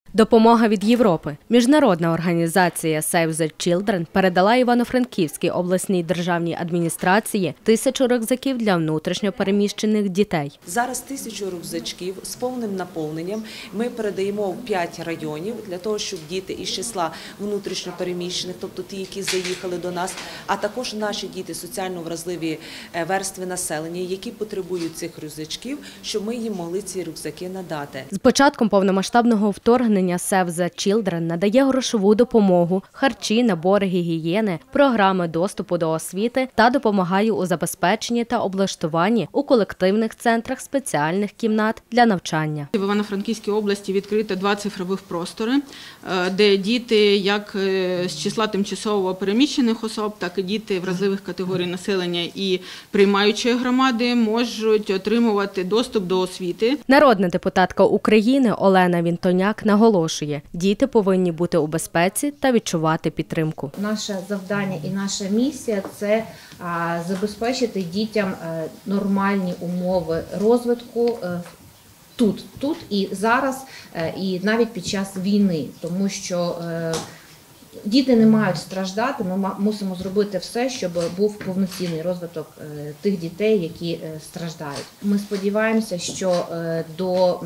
Допомога від Європи. Міжнародна організація Save the Children передала Івано-Франківській обласній державній адміністрації 1000 рюкзаків для внутрішньо переміщених дітей. Зараз 1000 рюкзачків з повним наповненням ми передаємо в 5 районів для того, щоб діти із числа внутрішньо переміщених, тобто ті, які заїхали до нас, а також наші діти, соціально вразливі верстви населення, які потребують цих рюкзачків, щоб ми їм могли ці рюкзаки надати. З початком повномасштабного вторгнення Save the Children надає грошову допомогу, харчі, набори гігієни, програми доступу до освіти та допомагає у забезпеченні та облаштуванні у колективних центрах спеціальних кімнат для навчання. В Івано-Франківській області відкрито 2 цифрових простори, де діти як з числа тимчасово переміщених осіб, так і діти вразливих категорій населення і приймаючої громади можуть отримувати доступ до освіти. Народна депутатка України Олена Вінтоняк наголошує, діти повинні бути у безпеці та відчувати підтримку. Наше завдання і наша місія – це забезпечити дітям нормальні умови розвитку тут і зараз, і навіть під час війни, тому що діти не мають страждати, ми мусимо зробити все, щоб був повноцінний розвиток тих дітей, які страждають. Ми сподіваємося, що до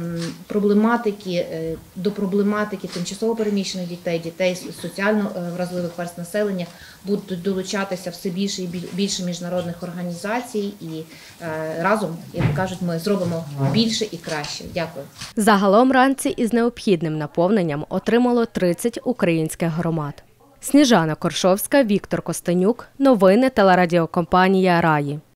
проблематики тимчасово переміщених дітей, дітей з соціально вразливих верств населення будуть долучатися все більше і більше міжнародних організацій, і разом, як кажуть, ми зробимо більше і краще. Дякую. Загалом ранці із необхідним наповненням отримало 30 українських громад. Сніжана Коршовська, Віктор Костенюк. Новини телерадіокомпанія «Раї».